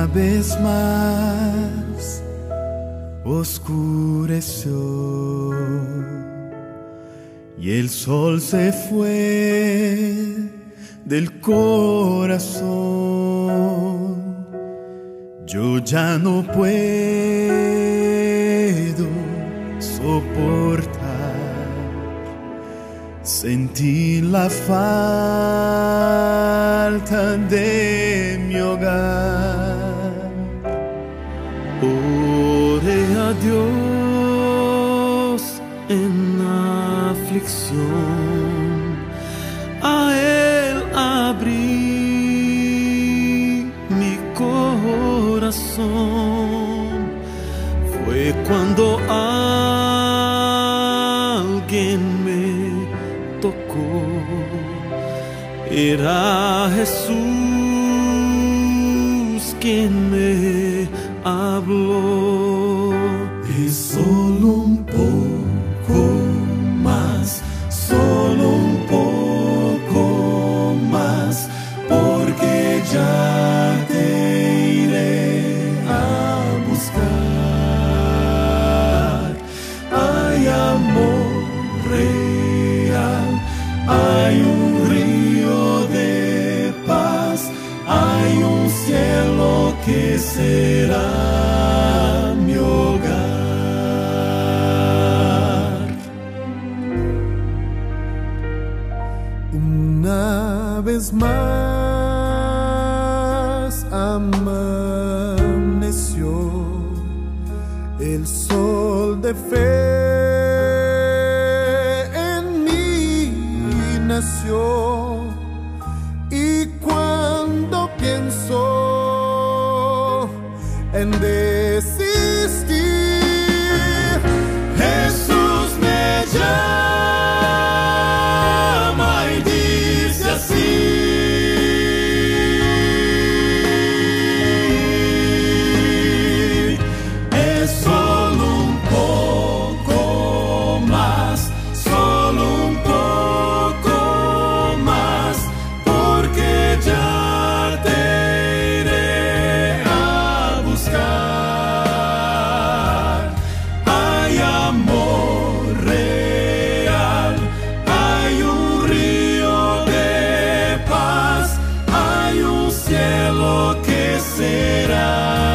vez más oscureció y el sol se fue del corazón. Yo ya no puedo soportar sentir la falta de mi hogar. Oré a Dios en aflicción, a Él abrí mi corazón. Fue cuando alguien me tocó, era Jesús quien me habló. Y solo un poco más, solo un poco más, porque ya te iré a buscar. Hay amor real, hay un río de paz, hay un cielo que será mi hogar. Una vez más amaneció el sol de fe en mí nació, y cuando pienso en desistir, Jesús me llama y dice así: es solo un poco más, solo un poco más, porque ya te iré a buscar. Hay amor real, hay un río de paz, hay un cielo que será